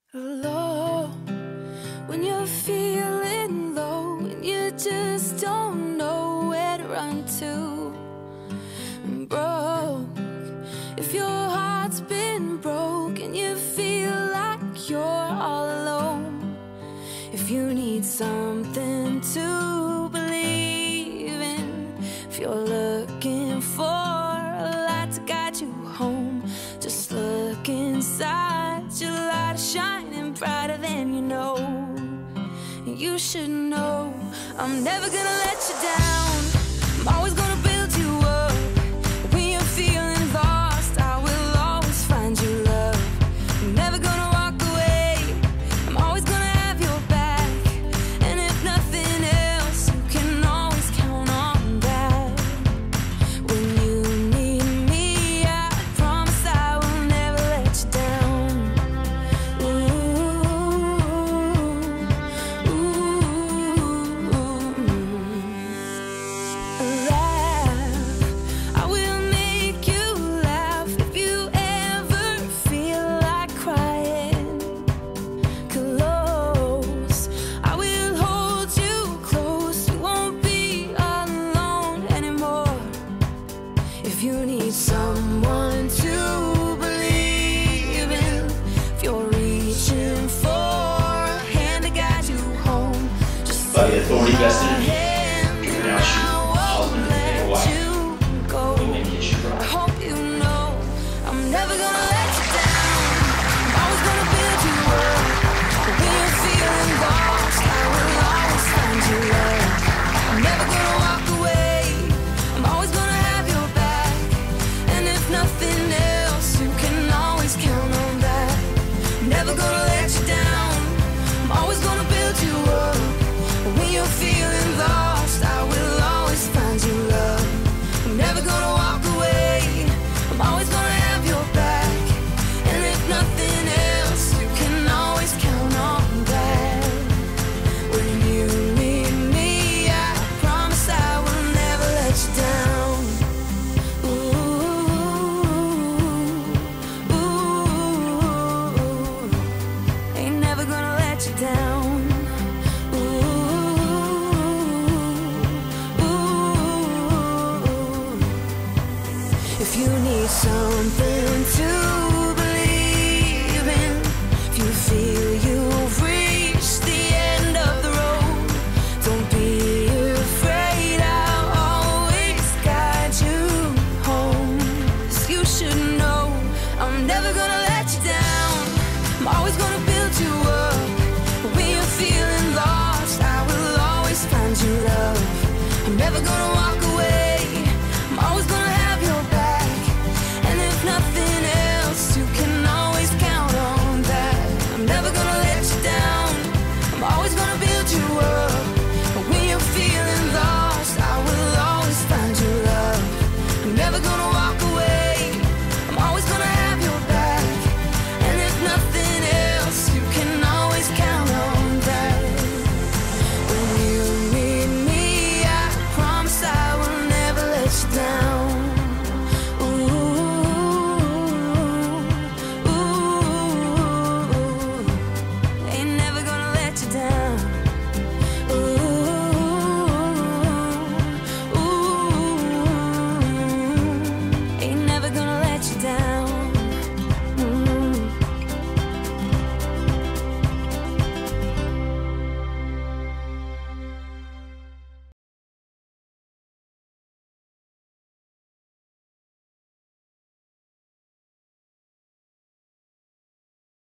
Low, when you're feeling low and you just don't know where to run to. Broke, if your heart's been broke and you feel like you're all alone. If you need something to believe in, if you're looking for a light to guide you home, just look inside, your light is shining brighter than you know. You should know I'm never gonna let you down. I'm always gonna build you up. When you're feeling lost, I will always find you love. I'm never gonna walk away. I'm always gonna have your back. And if nothing else, you can always count on that. When you need me, I promise I will never let you down. Laugh, I will make you laugh if you ever feel like crying. Close, I will hold you close. You won't be alone anymore. If you need someone to believe in, if you're reaching for a hand to guide you home, just By the authority vested in me, hand you pronounce you husband and wife. go. You make it your I right. hope you know I'm never gonna let you down. I'm always gonna build you up. When you're feeling lost, I will always find you love. I'm never gonna walk away. I'm always gonna have your back. And if nothing else, you can always count on that. I'm never gonna let you down. I'm always gonna build you up. When you're feeling lost, I will always find you love. I'm never gonna walk away. I'm always gonna have your back. And if nothing else, you can always count on that. When you need me, I promise I will never let you down. Ain't never gonna let you down. If you need something to believe in, if you feel you've reached the end of the road, don't be afraid, I'll always guide you home. 'Cause you should know I'm never gonna let you down. I'm always gonna build you up. When you're feeling lost, I will always find you love. I'm never gonna